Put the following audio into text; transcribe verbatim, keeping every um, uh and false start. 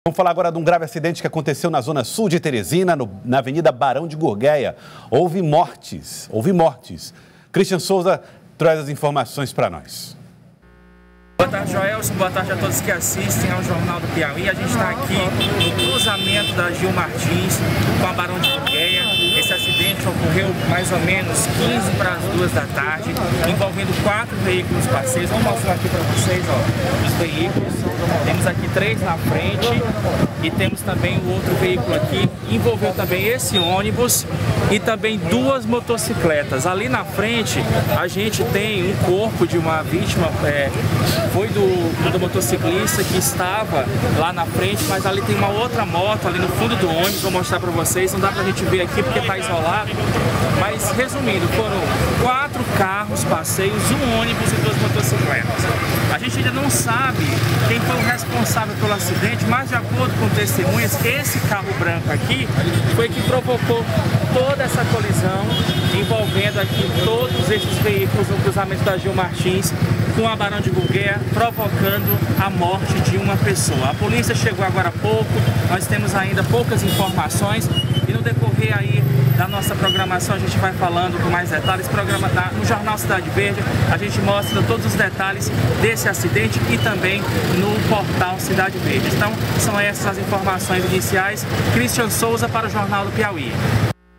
Vamos falar agora de um grave acidente que aconteceu na zona sul de Teresina, no, na Avenida Barão de Gurgueia. Houve mortes, houve mortes. Christian Souza traz as informações para nós. Boa tarde, Joelson. Boa tarde a todos que assistem ao Jornal do Piauí. A gente está aqui no cruzamento da Gil Martins com a Barão de Gurgueia. Esse acidente ocorreu mais ou menos quinze para as duas da tarde, envolvendo quatro veículos parceiros. Vamos mostrar aqui para vocês, ó, os veículos. Temos aqui três na frente e temos também o outro veículo aqui. Envolveu também esse ônibus e também duas motocicletas. Ali na frente a gente tem um corpo de uma vítima, é, foi do, do motociclista que estava lá na frente, mas ali tem uma outra moto ali no fundo do ônibus. Vou mostrar para vocês, não dá pra gente ver aqui porque está isolado, mas resumindo, foram quatro carros, passeios, um ônibus e duas motocicletas. A gente ainda não sabe quem foi o responsável pelo acidente, mas de acordo com testemunhas, esse carro branco aqui foi que provocou toda essa colisão, envolvendo aqui todos esses veículos no cruzamento da Gil Martins com a Barão de Gurgueia, provocando a morte de uma pessoa. A polícia chegou agora há pouco, nós temos ainda poucas informações e no decorrer aí da nossa programação a gente vai falando com mais detalhes. Programa da, no Jornal Cidade Verde a gente mostra todos os detalhes desse acidente e também no portal Cidade Verde. Então são essas as informações iniciais. Christian Souza para o Jornal do Piauí.